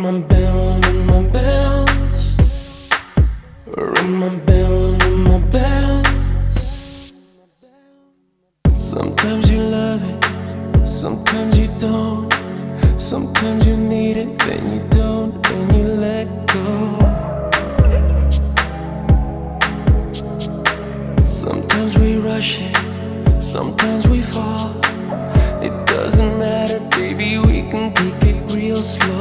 my bell, ring my bells. Ring my bell, ring my bells. Sometimes you love it, sometimes you don't. Sometimes you need it, then you don't, and you let go. Sometimes we rush it, sometimes we fall. It doesn't matter, baby, we can take it real slow.